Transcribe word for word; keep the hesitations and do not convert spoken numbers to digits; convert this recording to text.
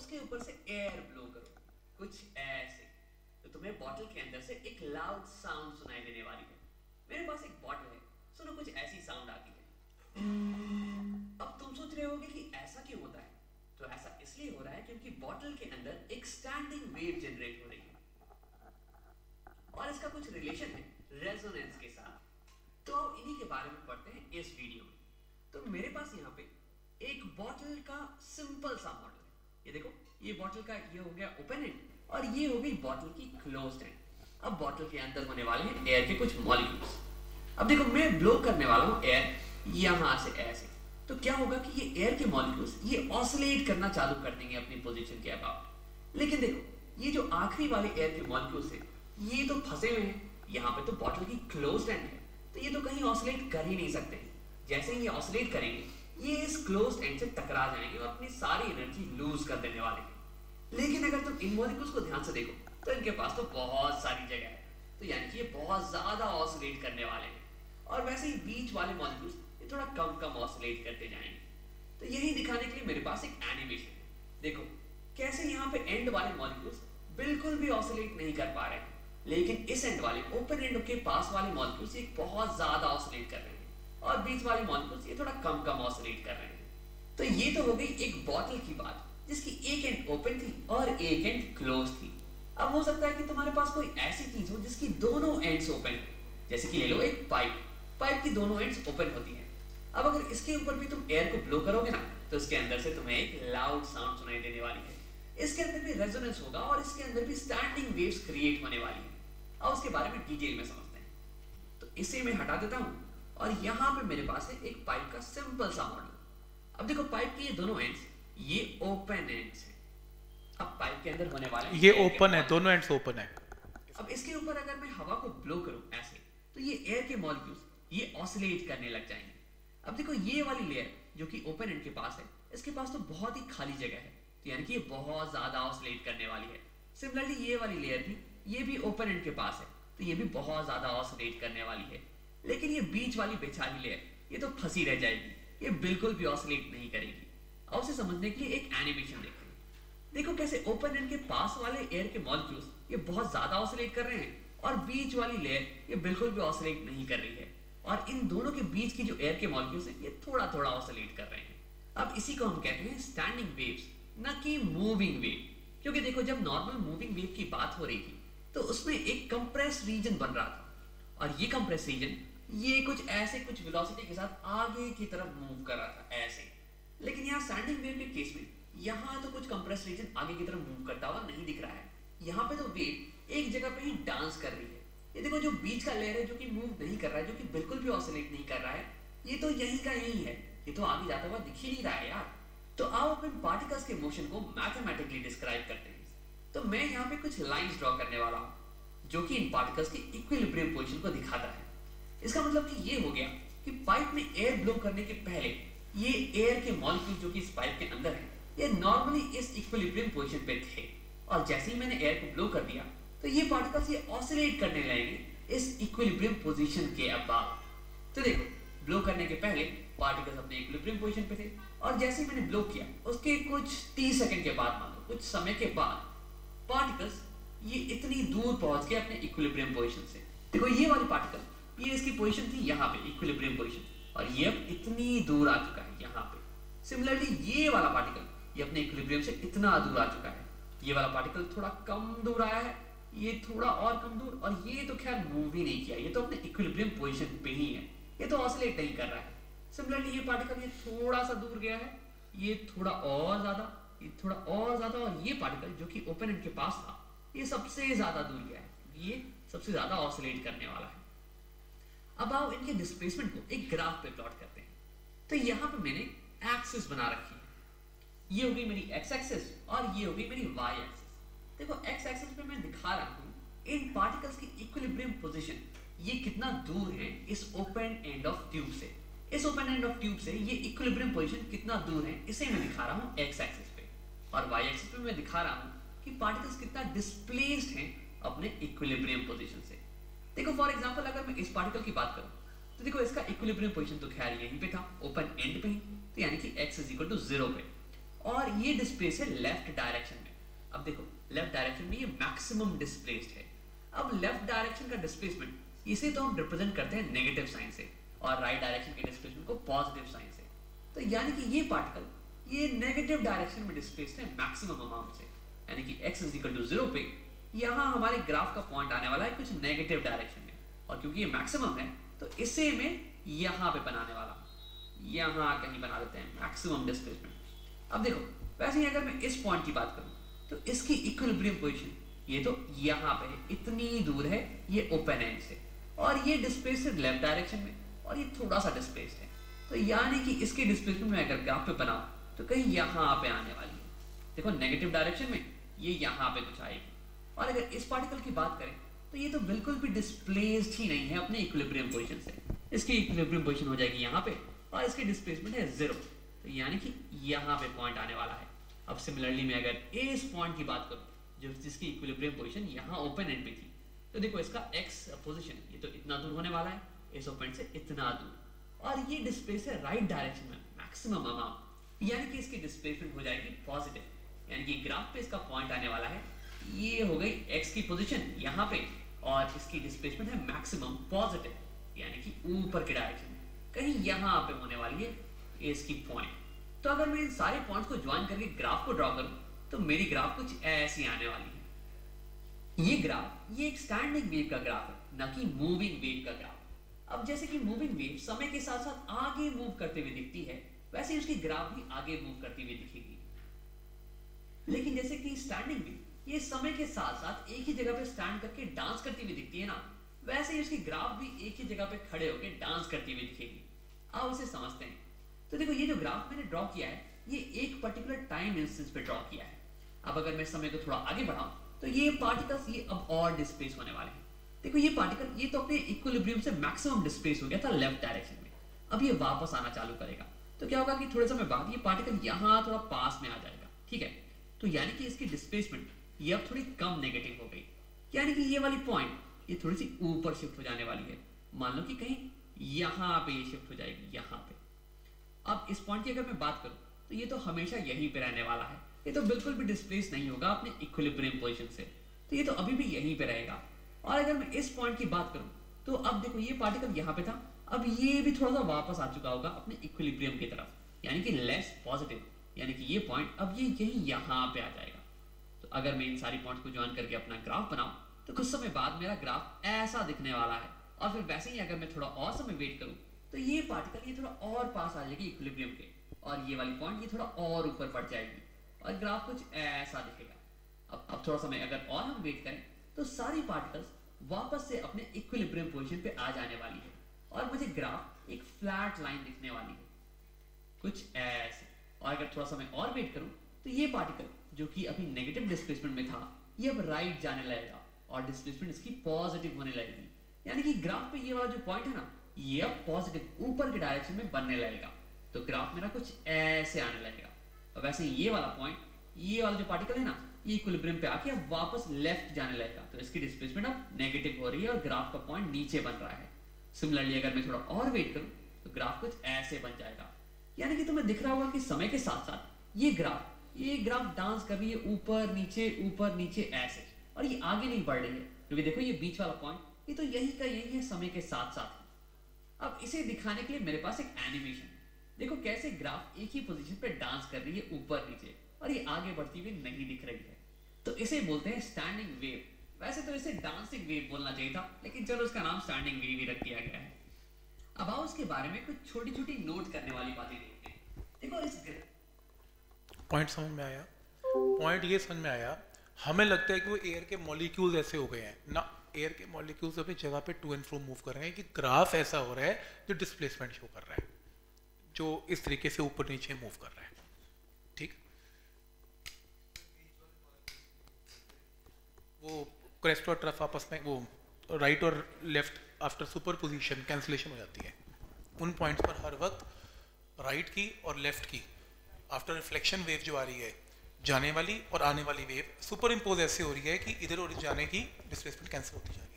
उसके ऊपर से एयर ब्लो करो कुछ ऐसे, तो तुम्हें बॉटल के अंदर से एक लाउड साउंड सुनाई देने वाली है। मेरे पास एक बॉटल है, सुनो कुछ ऐसी साउंड आती है। अब तुम सोच रहे होगे कि ऐसा क्यों होता है? तो ऐसा इसलिए हो रहा है क्योंकि बॉटल के अंदर एक स्टैंडिंग वेव जनरेट हो रही है और इसका कुछ रिलेशन है रेजोनेंस के साथ। तो इन्हीं के बारे में पढ़ते हैं इस वीडियो में। तो मेरे पास यहाँ पे एक बॉटल का सिंपल सा मॉडल है। ये देखो, ये बॉटल का ये हो गया ओपन एंड और ये हो गई बॉटल की क्लोज्ड एंड। अब बॉटल के अंदर होने वाले हैं एयर के कुछ मॉलिक्यूल्स। अब देखो, मैं ब्लो करने वाला हूँ एयर यहाँ से ऐसे, तो क्या होगा कि ये एयर के मॉलिक्यूल्स ये ऑसिलेट करना चालू कर देंगे अपनी पोजीशन के अबाउट। लेकिन देखो, ये जो आखिरी वाले एयर के मॉलिक्यूल्स हैं ये तो फंसे हुए हैं, यहाँ पे तो बॉटल की क्लोज्ड एंड है, तो ये तो कहीं ऑसिलेट कर ही नहीं सकते। जैसे ही ये ऑसिलेट करेंगे ये इस क्लोज्ड एंड से टकरा जाएंगे और अपनी सारी एनर्जी लूज कर देने वाले हैं। लेकिन अगर तुम इन मॉलिक्यूल्स को ध्यान से देखो तो इनके पास तो बहुत सारी जगह है, तो यानी कि ये बहुत ज्यादा ऑसिलेट करने वाले हैं। और वैसे ही बीच वाले मॉलिक्यूल्स ये थोड़ा कम कम ऑसिलेट करते जाएंगे। तो यही दिखाने के लिए मेरे पास एक एनिमेशन है। देखो कैसे यहाँ पे एंड वाले मॉलिक्यूल्स बिल्कुल भी ऑसिलेट नहीं कर पा रहे हैं, लेकिन इस एंड वाले ओपन एंड के पास वाले मॉलिक्यूल्स ये बहुत ज्यादा ऑसिलेट कर रहे हैं और बीच वाले मॉलिक्यूल्स ये थोड़ा कम कम ऑसिलेट कर रहे हैं। तो ये तो हो गई एक बॉटल की बात जिसकी एक एंड ओपन थी और एक एंड क्लोज थी। अब हो सकता है कि तुम्हारे पास कोई ऐसी चीज हो जिसकी दोनों एंड्स ओपन है, जैसे कि ले लो एक पाइप। पाइप की दोनों एंड्स ओपन होती है। अब अगर इसके ऊपर भी तुम एयर को ब्लो करोगे ना तो इसके अंदर से तुम्हें एक लाउड साउंड सुनाई देने वाली है। इसके अंदर भी रेजोनेंस होगा और इसके अंदर भी स्टैंडिंग वेव्स क्रिएट होने वाली है। अब उसके बारे में डिटेल में समझते हैं। तो इसे मैं हटा देता हूं और यहाँ पे मेरे पास है एक पाइप का सिंपल सा मॉडल। अब देखो, पाइप के ये दोनों एंड्स ये ओपन एंड्स हैं। अब पाइप के अंदर होने वाले ये ओपन है, दोनों एंड्स ओपन है। अब इसके ऊपर अगर मैं हवा को ब्लो करूं ऐसे, तो ये एयर के मॉलिक्यूल्स ये ऑसिलेट करने लग जाएंगे। अब देखो, ये वाली लेयर जो कि ओपन एंड के पास है, इसके पास तो बहुत ही खाली जगह है, तो यानी कि ये बहुत ज्यादा ऑसिलेट करने वाली है। सिमिलरली ये वाली लेयर भी ये भी ओपन एंड के पास है, तो ये भी बहुत ज्यादा ऑसिलेट करने वाली है। लेकिन ये बीच वाली बेचारी लेयर ये तो फंसी रह जाएगी, ये बिल्कुल भी ऑसिलेट नहीं करेगी। और उसे समझने के लिए एक एनिमेशन देखते हैं। देखो कैसे ओपन एंड के पास वाले एयर के मॉलिक्यूल्स ये बहुत ज्यादा ऑसिलेट कर रहे हैं और बीच वाली लेयर ये बिल्कुल भी ऑसिलेट नहीं कर रही है, और इन दोनों के बीच की जो एयर के मॉलिक्यूल्स हैं ये थोड़ा थोड़ा ऑसिलेट कर रहे हैं। अब इसी को हम कहते हैं स्टैंडिंग वेव्स, न कि मूविंग वेव। क्योंकि देखो, जब नॉर्मल मूविंग वेव की बात हो रही थी तो उसमें एक कंप्रेस रीजन बन रहा था और ये कंप्रेस रीजन ये कुछ ऐसे कुछ वेलोसिटी के साथ आगे की तरफ मूव कर रहा था ऐसे। लेकिन यहाँ स्टैंडिंग वेव के केस में यहाँ तो कुछ कंप्रेस रीजन आगे की तरफ मूव करता हुआ नहीं दिख रहा है। यहाँ पे तो वेव एक जगह पे ही डांस कर रही है। ये देखो, जो बीच का लेयर है जो कि मूव नहीं कर रहा है, जो कि बिल्कुल भी ऑसिलेट नहीं कर रहा है, ये तो यही का यही है, ये तो आगे जाता हुआ दिख ही नहीं रहा है यार। तो आओ अपन पार्टिकल्स के मोशन को मैथमेटिकली डिस्क्राइब करते हैं। तो मैं यहाँ पे कुछ लाइंस ड्रॉ करने वाला हूँ जो कि इन पार्टिकल्स की इक्विलिब्रियम पोजीशन को दिखाता है। इसका मतलब कि ये हो गया कि पाइप में एयर ब्लो करने के पहले ये एयर के मॉलिक्यूल जो कि इस पाइप के अंदर है ये नॉर्मली इस इक्विलिब्रियम पोजीशन पे थे, और जैसे ही मैंने एयर को ब्लो कर दिया तो ये पार्टिकल्स ये ऑसिलेट करने लगेंगे इस इक्विलिब्रियम पोजीशन के अबाव। तो देखो, ब्लो करने के पहले पार्टिकल्स अपने इक्विलिब्रियम पोजीशन पे थे, और जैसे ही मैंने ब्लो किया उसके कुछ तीस सेकंड के बाद, मान लो कुछ समय के बाद, पार्टिकल्स ये इतनी दूर पहुंच गए अपने इक्विलिब्रियम पोजीशन से। देखो, ये वाली पार्टिकल ये इसकी पोजीशन थी यहाँ पे इक्विलिब्रियम पोजीशन, और ये अब इतनी दूर आ चुका है यहाँ पे। सिमिलरली ये वाला पार्टिकल ये अपने इक्विलिब्रियम से इतना दूर आ चुका है। ये वाला पार्टिकल थोड़ा कम दूर आया है, ये थोड़ा और कम दूर, और ये तो खैर मूव ही नहीं किया, ये तो अपने इक्विलिब्रियम पोजीशन पे ही है, ये तो ऑसिलेट नहीं कर रहा है। सिमिलरली ये पार्टिकल ये थोड़ा सा दूर गया है, ये थोड़ा और ज्यादा, ये थोड़ा और ज्यादा, और ये पार्टिकल जो कि ओपन एंड के पास था ये सबसे ज्यादा दूर गया है, ये सबसे ज्यादा ऑसिलेट करने वाला है। अब आओ इनके डिस्प्लेसमेंट को एक ग्राफ पे प्लॉट करते हैं। तो यहाँ पे मैंने एक्सिस बना रखी है, ये हो गई मेरी एक्स एक्सिस और ये हो गई मेरी वाई एक्सिस। देखो, एक्स एक्सिस पे मैं दिखा रहा हूँ इन पार्टिकल्स की इक्विलिब्रियम पोजीशन ये कितना दूर है इस ओपन एंड ऑफ ट्यूब से। इस ओपन एंड ऑफ ट्यूब से ये इक्विलिब्रियम पोजीशन कितना दूर है इसे मैं दिखा रहा हूँ एक्स एक्सिस पे, और वाई एक्सिस पे मैं दिखा रहा हूँ कि पार्टिकल्स कितना डिस्प्लेस्ड हैं अपने इक्विलिब्रियम पोजीशन से। देखो, फॉर एग्जांपल अगर मैं इस पार्टिकल की बात करूं तो देखो इसका इक्विलिब्रियम पोजीशन तो खैर यहीं पे था, ओपन एंड पे ही, तो यानी कि x is equal to zero पे, और ये डिस्प्लेस है लेफ्ट डायरेक्शन में। अब देखो लेफ्ट डायरेक्शन में ये मैक्सिमम डिस्प्लेस्ड है। अब लेफ्ट डायरेक्शन का डिस्प्लेसमेंट इसे तो हम रिप्रेजेंट करते हैं नेगेटिव साइन से और राइट डायरेक्शन के डिस्प्लेसमेंट को पॉजिटिव साइन से। तो यानी कि ये पार्टिकल ये नेगेटिव डायरेक्शन में डिस्प्लेस्ड है मैक्सिमम अमाउंट से, यानी कि x is equal to zero पे यहाँ हमारे ग्राफ का पॉइंट आने वाला है कुछ नेगेटिव डायरेक्शन में, और क्योंकि ये मैक्सिमम है तो इसे मैं यहाँ पे बनाने वाला हूँ, यहाँ कहीं बना देते हैं मैक्सिमम डिस्प्लेसमेंट। अब देखो वैसे ही अगर मैं इस पॉइंट की बात करूँ तो इसकी इक्विलिब्रियम पोजीशन ये तो यहाँ पे है, इतनी दूर है ये ओपन एंड से, और ये डिस्प्लेस्ड लेफ्ट डायरेक्शन में और ये थोड़ा सा डिस्प्लेस्ड है। तो यानी कि इसके डिस्प्लेसमेंट में अगर ग्राफ पे बनाऊं तो कहीं यहाँ पे आने वाली है। देखो नेगेटिव डायरेक्शन में ये यहाँ पे कुछ आएगी, और अगर इस पार्टिकल की बात करें तो ये तो बिल्कुल भी डिस्प्लेस्ड ही नहीं है अपने इक्विलिब्रियम पोजीशन से। इसकी इक्विलिब्रियम पोजीशन हो जाएगी यहाँ पे और इसकी डिस्प्लेसमेंट है जीरो, तो यानी कि यहाँ पे पॉइंट आने वाला है। अब सिमिलरली मैं अगर इस पॉइंट की बात करूँ जो जिसकी इक्विलिब्रियम पोजीशन यहाँ ओपन एंड पे थी, तो देखो इसका x पोजीशन ये तो इतना दूर होने वाला है इस ओपन से इतना दूर, और ये डिस्प्लेस है राइट डायरेक्शन में मैक्सिमम अमाउंट, यानी कि इसकी डिस्प्लेसमेंट हो जाएगी पॉजिटिव, यानी कि ग्राफ पे इसका पॉइंट आने वाला है। ये हो गई x की पोजीशन यहाँ पे और इसकी डिस्प्लेसमेंट है मैक्सिमम पॉजिटिव, यानी कि ऊपर के डायरेक्शन में कहीं यहाँ पे होने वाली है इसकी पॉइंट। तो अगर मैं इन सारे पॉइंट्स को ज्वाइन करके ग्राफ को ड्रॉ करूं तो मेरी ग्राफ कुछ ऐसी आने वाली है। ये ग्राफ ये एक स्टैंडिंग वेव का ग्राफ है, न कि मूविंग वेव का ग्राफ। अब जैसे कि मूविंग वेव समय के साथ साथ आगे मूव करते हुए दिखती है, वैसे उसकी ग्राफ भी आगे मूव करती हुई दिखेगी। लेकिन जैसे कि स्टैंडिंग वेव ये समय के साथ साथ एक ही जगह पे स्टैंड करके डांस करती हुई दिखती है ना, वैसे ही उसकी ग्राफ भी एक ही जगह पे खड़े होकर डांस करती हुई दिखेगी। आओ उसे समझते हैं। तो देखो ये जो ग्राफ मैंने ड्रॉ किया है ये एक पर्टिकुलर टाइम इंस्टेंस पे ड्रॉ किया है। अब अगर मैं समय को थोड़ा आगे बढ़ाऊं तो ये पार्टिकल्स ये अब और डिस्प्लेस होने वाले हैं। देखो ये पार्टिकल ये तो अपने इक्विलिब्रियम से मैक्सिमम डिस्प्लेस हो गया था लेफ्ट डायरेक्शन में, अब ये वापस आना चालू करेगा। तो क्या होगा कि थोड़े समय बाद ये पार्टिकल यहाँ थोड़ा पास में आ जाएगा, ठीक है। तो यानी कि इसकी डिस्प्लेसमेंट ये अब थोड़ी कम नेगेटिव हो गई, यानी कि ये वाली पॉइंट ये थोड़ी सी ऊपर शिफ्ट हो जाने वाली है। मान लो कि कहीं यहाँ पे ये शिफ्ट हो जाएगी यहाँ पे। अब इस पॉइंट की अगर मैं बात करूं तो ये तो हमेशा यहीं पे रहने वाला है, ये तो बिल्कुल भी डिस्प्लेस नहीं होगा अपने इक्विलिब्रियम पोजीशन से, तो ये तो अभी भी यहीं पे रहेगा। और अगर मैं इस पॉइंट की बात करूं तो अब देखो ये पार्टिकल यहाँ पे था, अब ये भी थोड़ा सा वापस आ चुका होगा अपने इक्विलिब्रियम की तरफ, यानी कि लेस पॉजिटिव, यानी कि ये पॉइंट अब ये यहीं यहाँ पे आ जाएगा। तो अगर मैं इन सारी पॉइंट्स को ज्वाइन करके अपना ग्राफ बनाऊं तो कुछ समय बाद मेरा ग्राफ ऐसा दिखने वाला है। और फिर वैसे ही अगर मैं थोड़ा और समय वेट करूं तो ये पार्टिकल ये थोड़ा और पास आ जाएगी इक्विलिब्रियम के, और ये वाली पॉइंट ये थोड़ा और ऊपर बढ़ जाएगी और ग्राफ कुछ ऐसा दिखेगा। अब अब थोड़ा समय अगर और हम वेट करें तो सारी पार्टिकल्स वापस से अपने इक्विलिब्रियम पोजीशन पे आ जाने वाली है और मुझे ग्राफ एक फ्लैट लाइन दिखने वाली है कुछ ऐसे। और अगर थोड़ा समय और वेट करूं तो ये पार्टिकल जो कि अभी नेगेटिव डिस्प्लेसमेंट में था ये अब राइट जाने लगेगा और डिस्प्लेसमेंट इसकी पॉजिटिव होने लगेगी, यानी कि ग्राफ पे ये वाला जो पॉइंट है ना ये अब पॉजिटिव ऊपर के डायरेक्शन में बनने लगेगा। तो ग्राफ मेरा कुछ ऐसे आने लगेगा। और वैसे ये वाला पॉइंट ये वाला जो पार्टिकल है ना ये इक्विलिब्रियम पे आके अब वापस लेफ्ट जाने लगेगा, तो इसकी डिस्प्लेसमेंट अब नेगेटिव हो रही है और ग्राफ का पॉइंट नीचे बन रहा है। सिमिलरली अगर मैं थोड़ा और वेट करूं तो ग्राफ कुछ ऐसे बन जाएगा, यानी कि तुम्हें दिख रहा होगा कि समय के साथ साथ ये ग्राफ ये ग्राफ डांस कर रही है ऊपर नीचे ऊपर नीचे ऐसे, और ये आगे नहीं बढ़ रही है क्योंकि देखो ये बीच वाला पॉइंट ये तो यही का यही है समय के साथ साथ। अब इसे दिखाने के लिए मेरे पास एक एनिमेशन, देखो कैसे ग्राफ एक ही पोजीशन पे डांस कर रही है ऊपर नीचे और ये आगे बढ़ती हुई नहीं दिख रही है, तो इसे बोलते हैं स्टैंडिंग वेव। वैसे तो इसे डांसिंग वेव बोलना चाहिए था, लेकिन चलो इसका नाम स्टैंडिंग वेव ही रख दिया गया है। अब आओ उसके बारे में कुछ छोटी छोटी नोट करने वाली बातें देखते हैं। देखो इस पॉइंट समझ में आया, पॉइंट ये समझ में आया, हमें लगता है कि वो एयर के मॉलिक्यूल्स ऐसे हो गए हैं ना, एयर के मॉलिक्यूल्स अपनी जगह पे टू एंड फ्रो मूव कर रहे हैं, कि ग्राफ ऐसा हो रहा है जो डिस्प्लेसमेंट शो कर रहा है, जो इस तरीके से ऊपर नीचे मूव कर रहा है, ठीक। वो क्रेस्ट और ट्रफ आपस में वो राइट और लेफ्ट आफ्टर सुपरपोजिशन कैंसिलेशन हो जाती है। उन पॉइंट्स पर हर वक्त राइट की और लेफ्ट की आफ्टर रिफ्लेक्शन वेव जो आ रही है, जाने वाली और आने वाली वेव सुपर इम्पोज ऐसे हो रही है कि इधर और जाने की डिस्प्लेसमेंट कैंसिल होती जा रही है।